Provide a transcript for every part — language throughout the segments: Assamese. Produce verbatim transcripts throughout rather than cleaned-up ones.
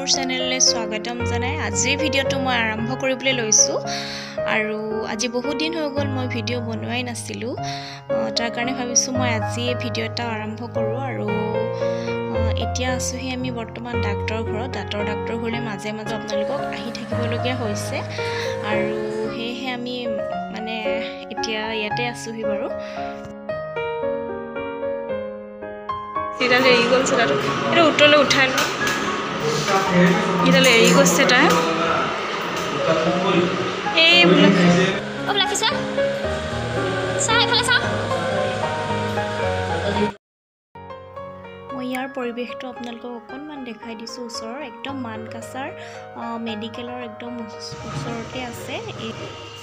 চেনেললৈ স্বাগতম জনাই আজি ভিডিঅ'টো মই আৰম্ভ কৰিবলৈ লৈছো আৰু আজি বহুত দিন হৈ গ'ল মই ভিডিঅ' বনোৱাই নাছিলো তাৰ কাৰণে ভাবিছো মই আজি এই ভিডিঅ' এটা আৰম্ভ কৰো আৰু এতিয়া আছোহি আমি বৰ্তমান ডাক্তৰ ঘৰত দাঁতৰ ডাক্তৰ হ'লে মাজে মাজে আপোনালোকক আহি থাকিবলগীয়া হৈছে আৰু হেহে আমি মানে এতিয়া ইয়াতে আছোহি বাৰু ইডালে এৰি গ'ল সেটাটো এটা উত্তৰলৈ উঠাই ল ইডালে এৰি গৈছে তাই এই বোলে ও লাকিছা চাই ফালে চাও মই ইয়াৰ পৰিবেশটো আপোনালোকক অকণমান দেখাই দিছো ওচৰৰ একদম মানকাছাৰ মেডিকেলৰ একদম ওচৰতে আছে এই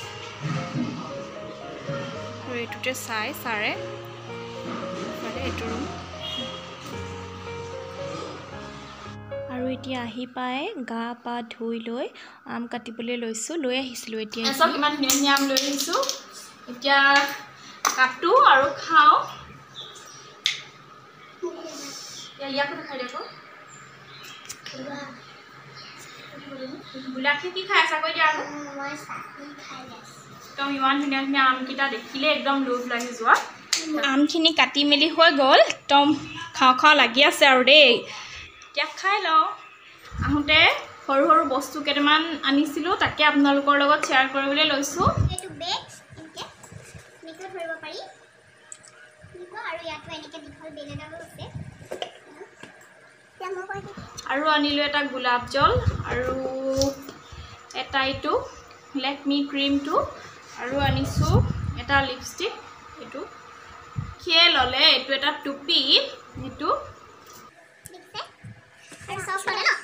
আৰু এইটোতে চাই সাৰে মানে এইটো ৰুম আৰু এতিয়া আহি পায় গা পা ধুই লৈ আম কাটিবলৈ লৈছো লৈ আহিছিলো এতিয়া এসব ইমান ধুনীয়া আম লৈ আহিছো এতিয়া কাটো আৰু খাও या या को खाइ देखो बुलाखी की खाइ आसा কৈ দিয়া আৰু মই সাকি খাই আছো তো ইমান ধুনীয়া ধুনীয়া আম কিটা দেখিলে একদম লোভ লাগি যোৱা আমখিনি কাটি মেলি হৈ গ'ল তম খাও খাও লাগি আছে আৰু দেই এতিয়া খাই লও আহোতে সৰু সৰু বস্তু কেটামান আনিছিলো তাকে আপোনালোকৰ লগত শেয়াৰ কৰিবলৈ লৈছো এটো বেক্স ইনকে নিকো ধৰিব পাৰি নিকো আৰু ইয়াটো এনেকে দীঘল বেল এটা আছে আৰু আনিলো এটা গোলাপ জল আৰু এটা ইটো লেট মি ক্ৰীমটো আৰু আনিছো এটা লিপষ্টিক এটো খেয়ে ললে এটো এটা টুপি এটো দেখছে আৰু সব ললে ন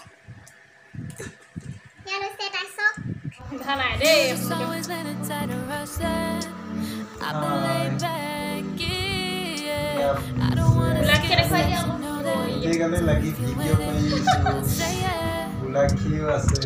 ইয়াৰ আছে এটা সব ধানাই দে I don't want to like it quite Tegale lagi video mein bulakhi ase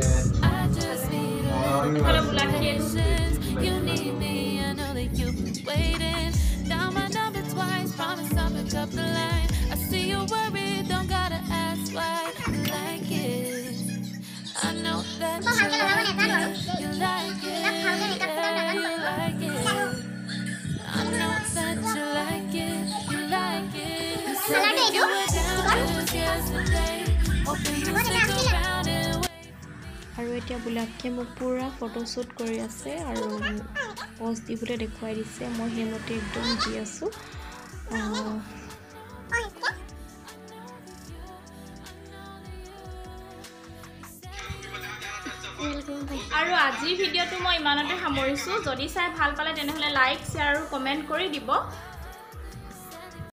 Hello bulakhi you need me I know that you've been waiting down my number twice promise I'll pick up the line I see you worried don't gotta ask why you like it I know that you like it you like it you like it I know that you like it you like it আৰু এতিয়া বুলাকে মোক পুৰা ফটোশুট কৰি আছে আৰু পোজ দিবলৈ দেখুৱাই দিছে মই হেমতে একদম দি আছো আৰু আজি ভিডিঅ'টো মই ইমানতে সামৰিছো যদি চাই ভাল পালে তেনেহলে লাইক শেয়াৰ আৰু কমেন্ট কৰি দিব